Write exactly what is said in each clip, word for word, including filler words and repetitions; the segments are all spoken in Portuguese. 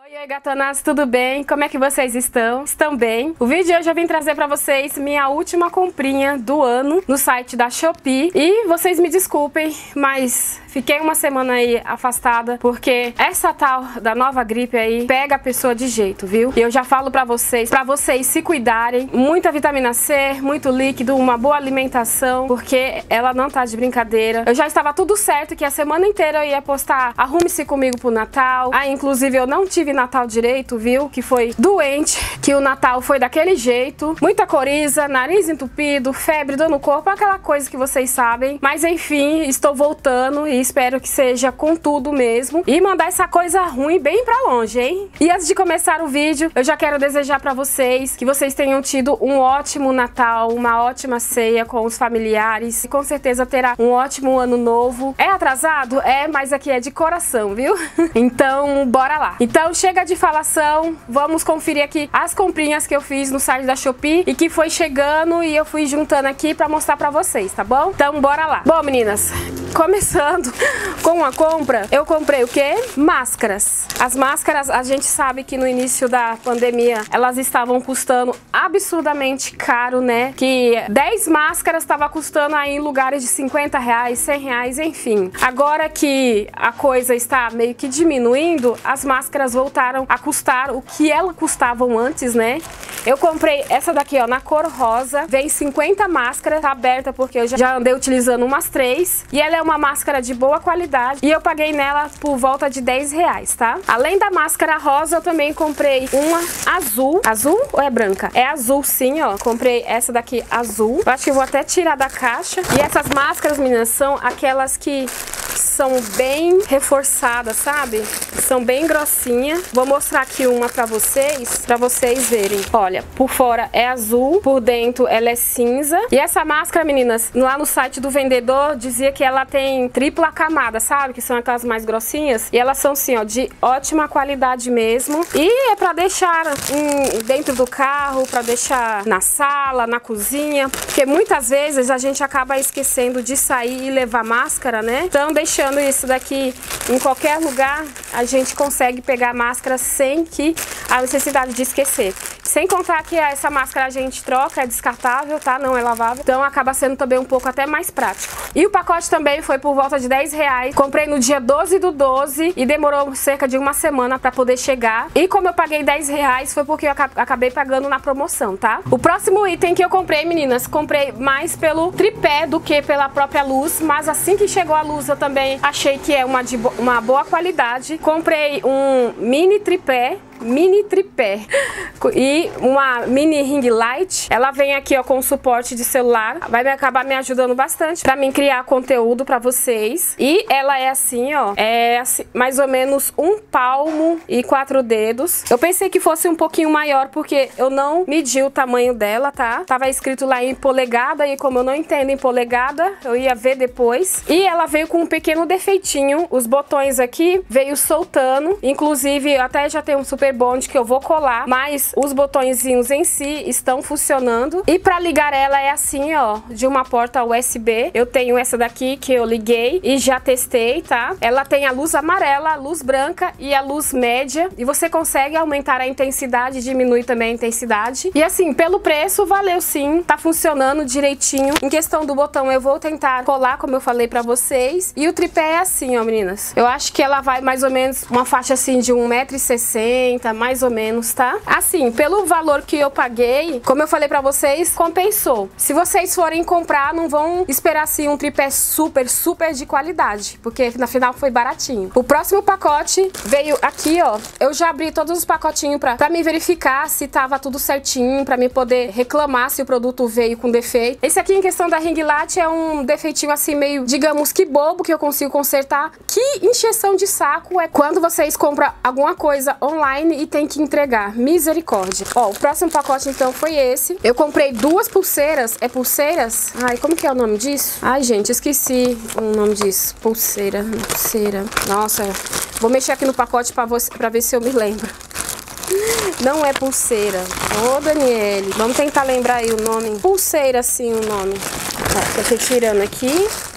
E aí, gatonas, tudo bem? Como é que vocês estão? Estão bem? O vídeo de hoje eu vim trazer pra vocês minha última comprinha do ano no site da Shopee. E vocês me desculpem, mas fiquei uma semana aí afastada porque essa tal da nova gripe aí pega a pessoa de jeito, viu? E eu já falo pra vocês, pra vocês se cuidarem, muita vitamina C, muito líquido, uma boa alimentação, porque ela não tá de brincadeira. Eu já estava tudo certo que a semana inteira eu ia postar Arrume-se Comigo pro Natal. Ah, inclusive eu não tive Natal direito, viu? Que foi doente, que o Natal foi daquele jeito, muita coriza, nariz entupido, febre, dor no corpo, aquela coisa que vocês sabem. Mas enfim, estou voltando e espero que seja com tudo mesmo e mandar essa coisa ruim bem pra longe, hein? E antes de começar o vídeo, eu já quero desejar pra vocês que vocês tenham tido um ótimo Natal, uma ótima ceia com os familiares e com certeza terá um ótimo ano novo. É atrasado? É, mas aqui é de coração, viu? Então, bora lá. Então, chega de falação, vamos conferir aqui as comprinhas que eu fiz no site da Shopee e que foi chegando e eu fui juntando aqui pra mostrar pra vocês, tá bom? Então, bora lá. Bom, meninas, começando com a compra, eu comprei o quê? Máscaras. As máscaras, a gente sabe que no início da pandemia, elas estavam custando absurdamente caro, né? Que dez máscaras estava custando aí em lugares de cinquenta reais, cem reais, enfim. Agora que a coisa está meio que diminuindo, as máscaras voltaram a custar o que elas custavam antes, né? Eu comprei essa daqui, ó, na cor rosa. Vem cinquenta máscaras, tá aberta porque eu já andei utilizando umas três. E ela é uma máscara de boa qualidade. E eu paguei nela por volta de dez reais, tá? Além da máscara rosa, eu também comprei uma azul. Azul ou é branca? É azul, sim, ó. Comprei essa daqui azul. Eu acho que eu vou até tirar da caixa. E essas máscaras, meninas, são aquelas que são bem reforçadas, sabe? São bem grossinhas. Vou mostrar aqui uma pra vocês, pra vocês verem. Olha, por fora é azul, por dentro ela é cinza. E essa máscara, meninas, lá no site do vendedor dizia que ela tem tripla camada, sabe? Que são aquelas mais grossinhas. E elas são, assim, ó, de ótima qualidade mesmo. E é pra deixar em, dentro do carro, pra deixar na sala, na cozinha. Porque muitas vezes a gente acaba esquecendo de sair e levar máscara, né? Então, deixando isso daqui em qualquer lugar, a gente consegue pegar a máscara sem que a necessidade de esquecer. Sem contar que essa máscara a gente troca, é descartável, tá? Não é lavável. Então acaba sendo também um pouco até mais prático. E o pacote também foi por volta de dez reais. Comprei no dia doze do doze e demorou cerca de uma semana pra poder chegar. E como eu paguei dez reais, foi porque eu acabei pagando na promoção, tá? O próximo item que eu comprei, meninas, comprei mais pelo tripé do que pela própria luz. Mas assim que chegou a luz, eu também achei que é uma, de bo uma boa qualidade. Comprei um mini tripé. Mini tripé e uma mini ring light. Ela vem aqui, ó, com suporte de celular. Vai me acabar me ajudando bastante pra mim criar conteúdo pra vocês. E ela é assim, ó, é assim, mais ou menos um palmo e quatro dedos. Eu pensei que fosse um pouquinho maior porque eu não medi o tamanho dela, tá? Tava escrito lá em polegada e como eu não entendo em polegada, eu ia ver depois. E ela veio com um pequeno defeitinho. Os botões aqui veio soltando. Inclusive, até já tem um super bonde que eu vou colar, mas os botõezinhos em si estão funcionando. E pra ligar ela é assim, ó, de uma porta U S B. Eu tenho essa daqui que eu liguei e já testei, tá? Ela tem a luz amarela, a luz branca e a luz média. E você consegue aumentar a intensidade e diminuir também a intensidade. E assim, pelo preço, valeu sim. Tá funcionando direitinho. Em questão do botão, eu vou tentar colar, como eu falei pra vocês. E o tripé é assim, ó, meninas. Eu acho que ela vai mais ou menos uma faixa assim de um metro e sessenta, mais ou menos, tá? Assim, pelo valor que eu paguei, como eu falei pra vocês, compensou. Se vocês forem comprar, não vão esperar assim um tripé super, super de qualidade, porque na final foi baratinho. O próximo pacote veio aqui, ó. Eu já abri todos os pacotinhos pra, pra me verificar se tava tudo certinho, pra me poder reclamar se o produto veio com defeito. Esse aqui, em questão da ring light, é um defeitinho assim meio, digamos que bobo, que eu consigo consertar. Que encheção de saco é quando vocês compram alguma coisa online e tem que entregar. Misericórdia. Ó, o próximo pacote então foi esse. Eu comprei duas pulseiras. É pulseiras? Ai, como que é o nome disso? Ai, gente, esqueci o nome disso. Pulseira, pulseira. Nossa, vou mexer aqui no pacote pra, você, pra ver se eu me lembro. Não é pulseira. Ô, Daniele, vamos tentar lembrar aí o nome. Pulseira, sim, o nome. Tá, tô tirando aqui.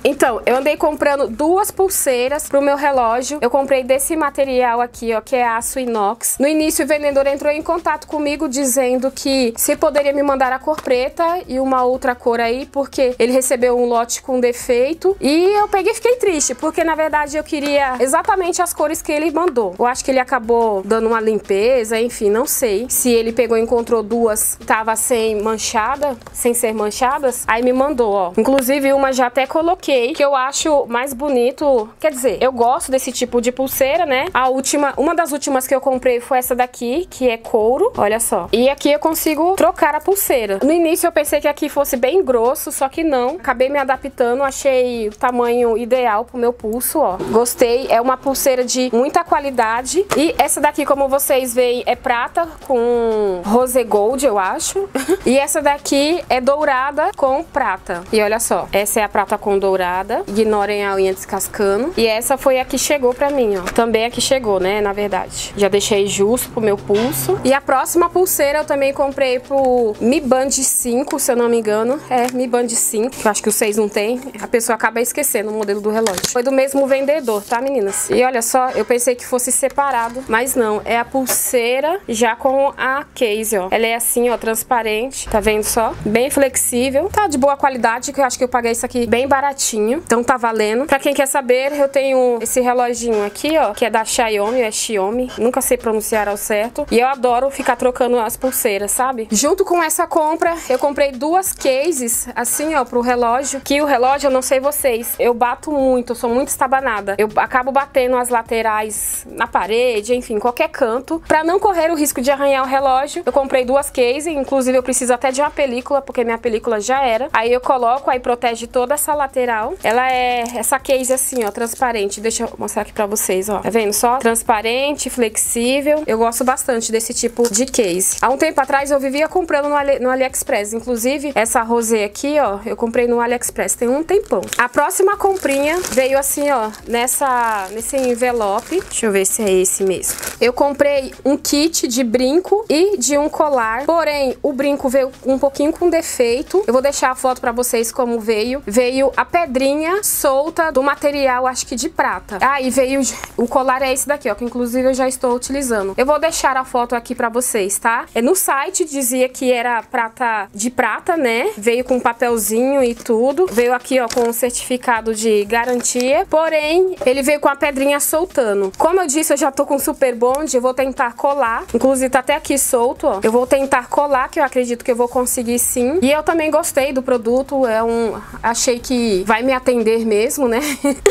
Então, eu andei comprando duas pulseiras pro meu relógio. Eu comprei desse material aqui, ó, que é aço inox. No início, o vendedor entrou em contato comigo dizendo que se poderia me mandar a cor preta e uma outra cor aí, porque ele recebeu um lote com defeito. E eu peguei e fiquei triste, porque na verdade eu queria exatamente as cores que ele mandou. Eu acho que ele acabou dando uma limpeza, enfim, não sei. Se ele pegou e encontrou duas, tava sem manchada, sem ser manchadas, aí me mandou, ó. Inclusive uma já até coloquei, que eu acho mais bonito. Quer dizer, eu gosto desse tipo de pulseira, né? A última, uma das últimas que eu comprei foi essa daqui, que é couro, olha só. E aqui eu consigo trocar a pulseira. No início eu pensei que aqui fosse bem grosso, só que não. Acabei me adaptando, achei o tamanho ideal pro meu pulso, ó. Gostei, é uma pulseira de muita qualidade. E essa daqui, como vocês veem, é prata com rose gold, eu acho. E essa daqui é dourada com prata. E olha só, essa é a prata com dourada. Ignorem a unha descascando. E essa foi a que chegou pra mim, ó. Também a que chegou, né, na verdade. Já deixei justo pro meu pulso. E a próxima pulseira eu também comprei pro Mi Band cinco, se eu não me engano. É, Mi Band cinco. Eu acho que o seis não tem. A pessoa acaba esquecendo o modelo do relógio. Foi do mesmo vendedor, tá, meninas? E olha só, eu pensei que fosse separado, mas não. É a pulseira já com a case, ó. Ela é assim, ó, transparente. Tá vendo só? Bem flexível. Tá de boa qualidade, que eu acho que eu paguei isso aqui bem baratinho. Então tá valendo. Pra quem quer saber, eu tenho esse reloginho aqui, ó, que é da Xiaomi, é Xiaomi. Nunca sei pronunciar ao certo. E eu adoro ficar trocando as pulseiras, sabe? Junto com essa compra, eu comprei duas cases, assim, ó, pro relógio. Que o relógio, eu não sei vocês, eu bato muito, eu sou muito estabanada. Eu acabo batendo as laterais na parede, enfim, qualquer canto. Pra não correr o risco de arranhar o relógio, eu comprei duas cases. Inclusive, eu preciso até de uma película, porque minha película já era. Aí eu coloco, aí protege toda essa lateral. Ela é essa case assim, ó, transparente. Deixa eu mostrar aqui pra vocês, ó. Tá vendo só? Transparente, flexível. Eu gosto bastante desse tipo de case. Há um tempo atrás, eu vivia comprando no, Ali, no AliExpress. Inclusive, essa rosé aqui, ó, eu comprei no AliExpress tem um tempão. A próxima comprinha veio assim, ó, nessa, nesse envelope. Deixa eu ver se é esse mesmo. Eu comprei um kit de brinco e de um colar. Porém, o brinco veio um pouquinho com defeito. Eu vou deixar a foto pra vocês como veio. Veio a pedrinha solta do material, acho que de prata. Ah, e veio o colar é esse daqui, ó, que inclusive eu já estou utilizando. Eu vou deixar a foto aqui pra vocês, tá? É, no site dizia que era prata de prata, né? Veio com um papelzinho e tudo. Veio aqui, ó, com um certificado de garantia. Porém, ele veio com a pedrinha soltando. Como eu disse, eu já tô com super bond. Eu vou tentar colar. Inclusive, tá até aqui solto, ó. Eu vou tentar colar, que eu acredito que eu vou conseguir sim. E eu também gostei do produto. É um... Achei que vai me atender mesmo, né?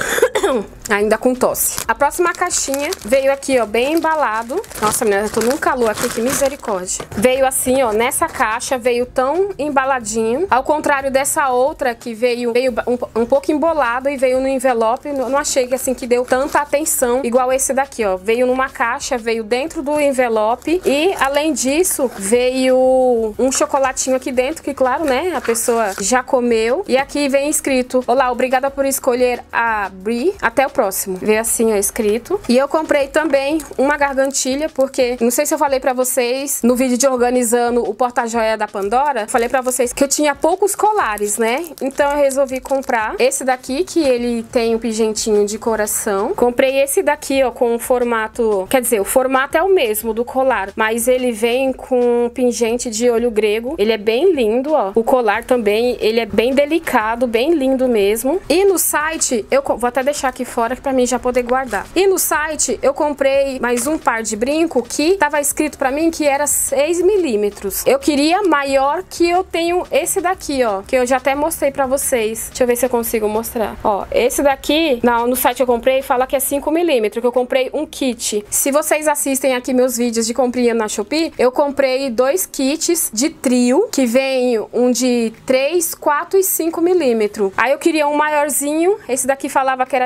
Ainda com tosse. A próxima caixinha veio aqui, ó, bem embalado. Nossa, menina, eu tô num calor aqui, que misericórdia. Veio assim, ó, nessa caixa, veio tão embaladinho. Ao contrário dessa outra, que veio, veio um, um pouco embolado e veio no envelope. Eu não achei que, assim, que deu tanta atenção igual esse daqui, ó. Veio numa caixa, veio dentro do envelope. E, além disso, veio um chocolatinho aqui dentro, que, claro, né, a pessoa já comeu. E aqui vem escrito: olá, obrigada por escolher a Brie. Até o próximo. Veio assim, ó, escrito. E eu comprei também uma gargantilha, porque não sei se eu falei pra vocês no vídeo de organizando o porta-joia da Pandora, falei pra vocês que eu tinha poucos colares, né? Então eu resolvi comprar esse daqui, que ele tem um pingentinho de coração. Comprei esse daqui, ó, com o formato, quer dizer, o formato é o mesmo do colar, mas ele vem com um pingente de olho grego. Ele é bem lindo, ó. O colar também, ele é bem delicado, bem lindo mesmo. E no site, eu vou até deixar aqui fora pra mim já poder guardar. E no site eu comprei mais um par de brinco que tava escrito pra mim que era seis milímetros. Eu queria maior, que eu tenho esse daqui, ó, que eu já até mostrei pra vocês. Deixa eu ver se eu consigo mostrar. Ó, esse daqui, não, no site eu comprei, fala que é cinco milímetros, que eu comprei um kit. Se vocês assistem aqui meus vídeos de comprinha na Shopee, eu comprei dois kits de trio, que vem um de três, quatro e cinco milímetros. Aí eu queria um maiorzinho, esse daqui falava que era de seis,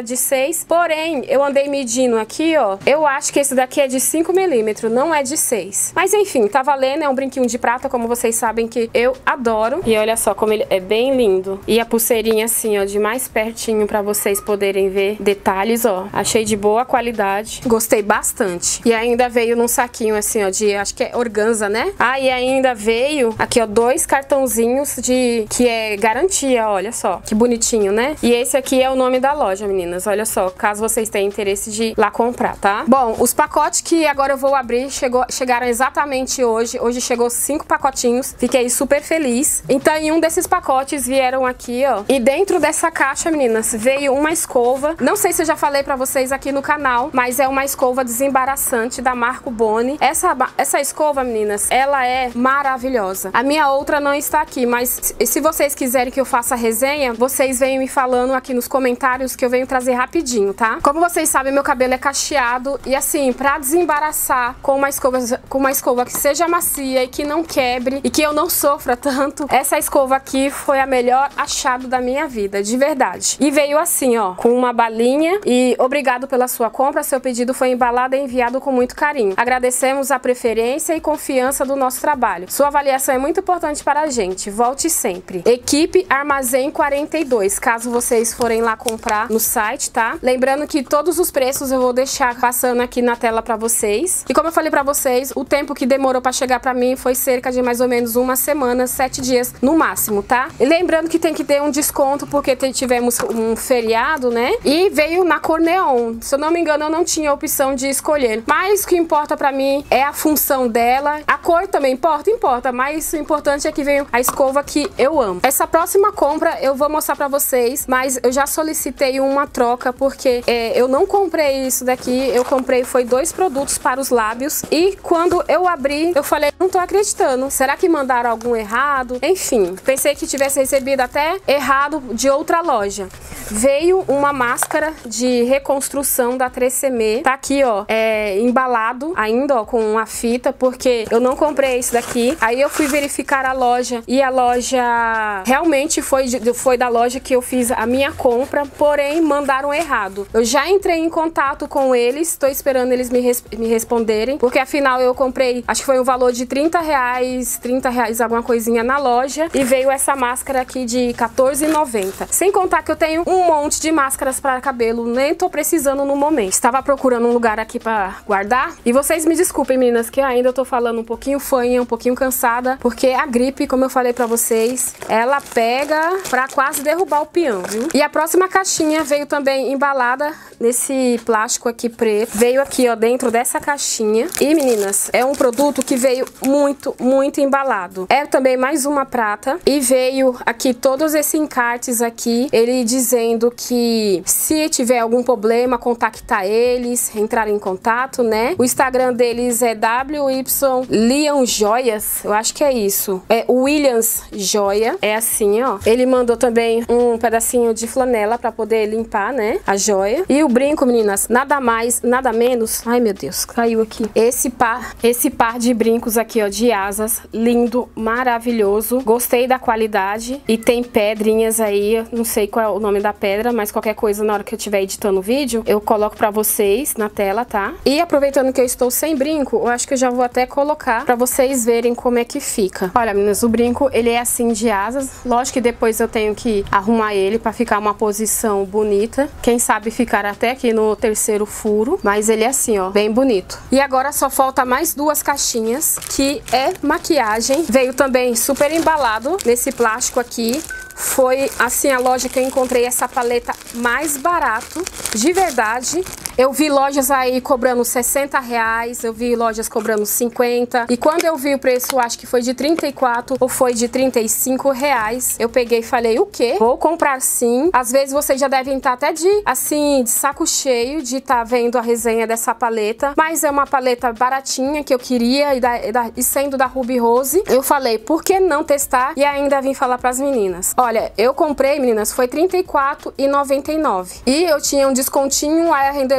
vocês. Porém, eu andei medindo aqui, ó. Eu acho que esse daqui é de cinco milímetros, não é de seis. Mas enfim, tá valendo. É um brinquinho de prata, como vocês sabem que eu adoro. E olha só como ele é bem lindo. E a pulseirinha assim, ó, de mais pertinho pra vocês poderem ver detalhes, ó. Achei de boa qualidade. Gostei bastante. E ainda veio num saquinho assim, ó, de, acho que é organza, né? Ah, e ainda veio aqui, ó, dois cartãozinhos de, que é garantia, olha só. Que bonitinho, né? E esse aqui é o nome da loja, meninas. Olha só, caso vocês tenham interesse de ir lá comprar, tá? Bom, os pacotes que agora eu vou abrir chegou, chegaram exatamente hoje. Hoje chegou cinco pacotinhos. Fiquei super feliz. Então, em um desses pacotes vieram aqui, ó. E dentro dessa caixa, meninas, veio uma escova. Não sei se eu já falei pra vocês aqui no canal, mas é uma escova desembaraçante da Marco Boni. Essa, essa escova, meninas, ela é maravilhosa. A minha outra não está aqui, mas se vocês quiserem que eu faça resenha, vocês venham me falando aqui nos comentários que eu venho trazer rapidinho, tá? Como vocês sabem, meu cabelo é cacheado e assim, pra desembaraçar com uma escova, com uma escova que seja macia e que não quebre e que eu não sofra tanto, essa escova aqui foi a melhor achado da minha vida, de verdade. E veio assim, ó, com uma balinha e obrigado pela sua compra, seu pedido foi embalado e enviado com muito carinho. Agradecemos a preferência e confiança do nosso trabalho. Sua avaliação é muito importante para a gente. Volte sempre. Equipe Armazém quarenta e dois, caso vocês forem lá comprar no site, tá? Lembrando que todos os preços eu vou deixar passando aqui na tela pra vocês. E como eu falei pra vocês, o tempo que demorou pra chegar pra mim foi cerca de mais ou menos uma semana, sete dias no máximo, tá? E lembrando que tem que ter um desconto porque tivemos um feriado, né? E veio na cor neon. Se eu não me engano, eu não tinha a opção de escolher. Mas o que importa pra mim é a função dela. A cor também importa? Importa. Mas o importante é que veio a escova que eu amo. Essa próxima compra eu vou mostrar pra vocês, mas eu já solicitei uma troca porque é, eu não comprei isso daqui. Eu comprei, foi dois produtos para os lábios. E quando eu abri, eu falei, não tô acreditando. Será que mandaram algum errado? Enfim, pensei que tivesse recebido até errado de outra loja. Veio uma máscara de reconstrução da três C M. Tá aqui, ó, é, embalado ainda, ó, com uma fita, porque eu não comprei isso daqui. Aí eu fui verificar a loja e a loja realmente foi, foi da loja que eu fiz a minha compra, porém mandaram errado. Eu já entrei em contato com eles, tô esperando eles me, res, me responderem, porque afinal eu comprei, acho que foi o valor de trinta reais, trinta reais alguma coisinha na loja, e veio essa máscara aqui de quatorze reais e noventa centavos. Sem contar que eu tenho um monte de máscaras para cabelo, nem tô precisando no momento. Estava procurando um lugar aqui para guardar, e vocês me desculpem, meninas, que ainda eu tô falando um pouquinho fanha, um pouquinho cansada, porque a gripe, como eu falei pra vocês, ela pega pra quase derrubar o peão, viu? E a próxima caixinha veio também embalada nesse plástico aqui preto. Veio aqui, ó, dentro dessa caixinha. E, meninas, é um produto que veio muito, muito embalado. É também mais uma prata. E veio aqui todos esses encartes aqui, ele dizendo que se tiver algum problema, contactar eles, entrar em contato, né? O Instagram deles é W Y Leon Joias, eu acho que é isso. É Williams Joia, é assim, ó. Ele mandou também um pedacinho de flanela pra poder limpar, né, a joia. E o brinco, meninas, nada mais, nada menos. Ai, meu Deus, caiu aqui. Esse par, esse par de brincos aqui, ó, de asas, lindo, maravilhoso. Gostei da qualidade e tem pedrinhas aí, não sei qual é o nome da pedra, mas qualquer coisa na hora que eu estiver editando o vídeo, eu coloco pra vocês na tela, tá? E aproveitando que eu estou sem brinco, eu acho que eu já vou até colocar pra vocês verem como é que fica. Olha, meninas, o brinco, ele é assim de asas. Lógico que depois eu tenho que arrumar ele pra ficar uma posição bonita. Quem sabe ficar até aqui no terceiro furo, mas ele é assim, ó, bem bonito. E agora só falta mais duas caixinhas, que é maquiagem. Veio também super embalado nesse plástico aqui. Foi, assim, a loja que eu encontrei essa paleta mais barato, de verdade. Eu vi lojas aí cobrando sessenta reais, eu vi lojas cobrando cinquenta. E quando eu vi o preço, acho que foi de trinta e quatro ou foi de trinta e cinco reais, eu peguei e falei, o quê? Vou comprar sim. Às vezes vocês já devem estar até de, assim, de saco cheio de estar vendo a resenha dessa paleta. Mas é uma paleta baratinha que eu queria, e, da, e, da, e sendo da Ruby Rose, eu falei, por que não testar? E ainda vim falar pras meninas. Olha, eu comprei, meninas, foi trinta e quatro reais e noventa e nove centavos. E eu tinha um descontinho, aí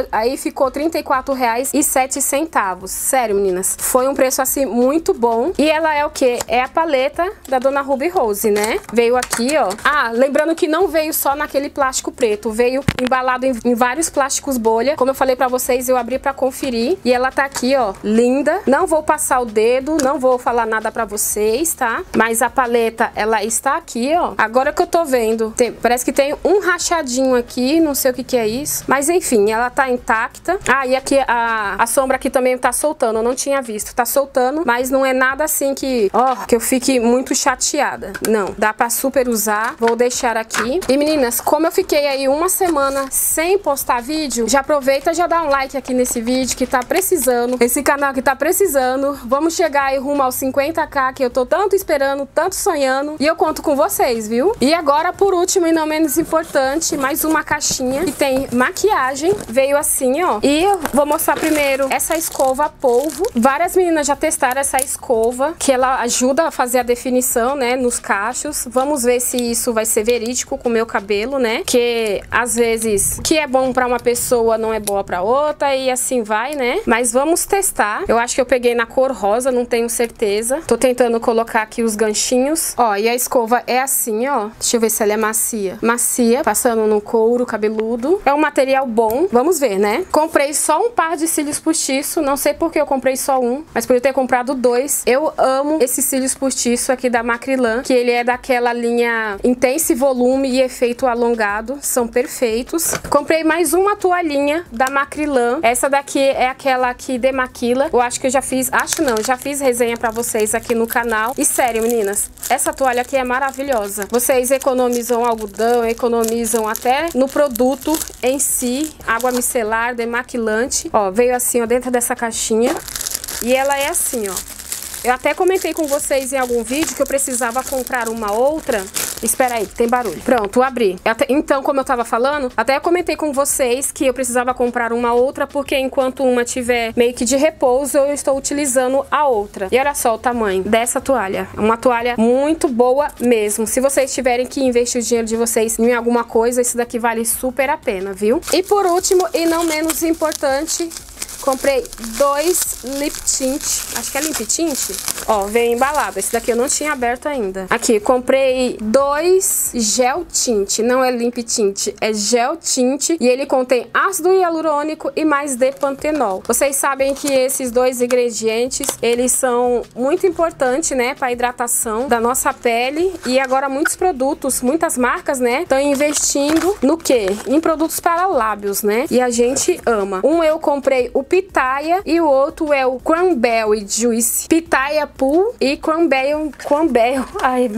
aí ficou trinta e quatro reais e sete centavos. Sério, meninas, foi um preço assim muito bom. E ela é o que? É a paleta da Dona Ruby Rose, né? Veio aqui, ó. Ah, lembrando que não veio só naquele plástico preto, veio embalado em, em vários plásticos bolha. Como eu falei pra vocês, eu abri pra conferir e ela tá aqui, ó, linda. Não vou passar o dedo, não vou falar nada pra vocês, tá? Mas a paleta, ela está aqui, ó. Agora que eu tô vendo, tem, parece que tem um rachadinho aqui, não sei o que que é isso. Mas enfim, ela tá intacta. Ah, e aqui a, a sombra aqui também tá soltando, eu não tinha visto. Tá soltando, mas não é nada assim que, ó, que eu fique muito chateada. Não, dá pra super usar. Vou deixar aqui. E meninas, como eu fiquei aí uma semana sem postar vídeo, já aproveita e já dá um like aqui nesse vídeo que tá precisando. Esse canal que tá precisando. Vamos chegar aí rumo aos cinquenta k que eu tô tanto esperando, tanto sonhando. E eu conto com vocês, viu? E agora, por último e não menos importante, mais uma caixinha que tem maquiagem. Veio assim, ó. E eu vou mostrar primeiro essa escova a polvo. Várias meninas já testaram essa escova, que ela ajuda a fazer a definição, né, nos cachos. Vamos ver se isso vai ser verídico com o meu cabelo, né? Que às vezes o que é bom pra uma pessoa não é boa pra outra e assim vai, né? Mas vamos testar. Eu acho que eu peguei na cor rosa, não tenho certeza. Tô tentando colocar aqui os ganchinhos. Ó, e a escova é assim, ó. Deixa eu ver se ela é macia. Macia, passando no couro cabeludo. É um material bom. Vamos ver, né? Comprei só um par de cílios postiço. Não sei porque eu comprei só um, mas podia ter comprado dois. Eu amo esses cílios postiço aqui da Macrilan, que ele é daquela linha Intense Volume e Efeito Alongado. São perfeitos. Comprei mais uma toalhinha da Macrilan. Essa daqui é aquela que demaquila. Eu acho que eu já fiz, acho não, já fiz resenha pra vocês aqui no canal. E sério, meninas, essa toalha aqui é maravilhosa. Vocês economizam algodão, economizam até no produto em si. Água micelar, demaquilante. Ó, veio assim, ó, dentro dessa caixinha. E ela é assim, ó. Eu até comentei com vocês em algum vídeo que eu precisava comprar uma outra. Espera aí, tem barulho. Pronto, abri. Até, então, como eu tava falando, até eu comentei com vocês que eu precisava comprar uma outra, porque enquanto uma tiver meio que de repouso, eu estou utilizando a outra. E olha só o tamanho dessa toalha. É uma toalha muito boa mesmo. Se vocês tiverem que investir o dinheiro de vocês em alguma coisa, isso daqui vale super a pena, viu? E por último, e não menos importante, comprei dois lip tint, acho que é lip tint, ó, veio embalado, esse daqui eu não tinha aberto ainda. Aqui, comprei dois gel tint, não é lip tint, é gel tint, e ele contém ácido hialurônico e mais D pantenol. Vocês sabem que esses dois ingredientes, eles são muito importantes, né, para hidratação da nossa pele, e agora muitos produtos, muitas marcas, né, estão investindo no quê? Em produtos para lábios, né, e a gente ama. Um eu comprei o Pitaya e o outro é o Cranberry Juice. Pitaya Pool e Cranberry... Cranberry... Ai,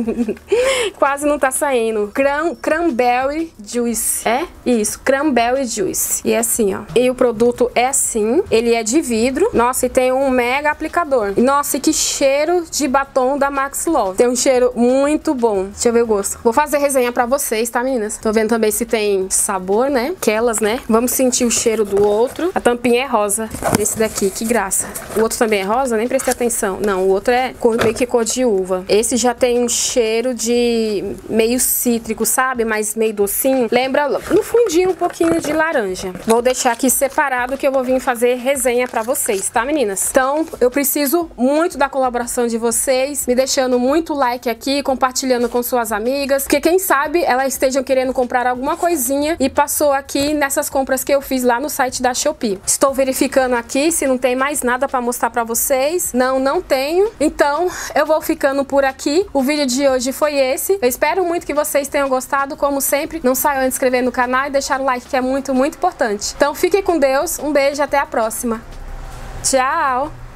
quase não tá saindo. Cran, Cranberry Juice. É? Isso, Cranberry Juice. E é assim, ó. E o produto é assim. Ele é de vidro. Nossa, e tem um mega aplicador. Nossa, e que cheiro de batom da Max Love. Tem um cheiro muito bom. Deixa eu ver o gosto. Vou fazer resenha pra vocês, tá, meninas? Tô vendo também se tem sabor, né? Aquelas, né? Vamos sentir o cheiro do outro. A tampinha é rosa. Esse daqui, que graça. O outro também é rosa? Nem prestei atenção. Não, o outro é cor, meio que cor de uva. Esse já tem um cheiro de meio cítrico, sabe? Mas meio docinho. Lembra no fundinho um pouquinho de laranja. Vou deixar aqui separado que eu vou vir fazer resenha pra vocês, tá, meninas? Então, eu preciso muito da colaboração de vocês, me deixando muito like aqui, compartilhando com suas amigas, porque quem sabe elas estejam querendo comprar alguma coisinha e passou aqui nessas compras que eu fiz lá no site da Shopee. Estou verificando aqui se não tem mais nada pra mostrar pra vocês. Não, não tenho. Então, eu vou ficando por aqui. O vídeo de hoje foi esse. Eu espero muito que vocês tenham gostado. Como sempre, não saiam de se inscrever no canal e deixar o like, que é muito, muito importante. Então, fiquem com Deus. Um beijo e até a próxima. Tchau!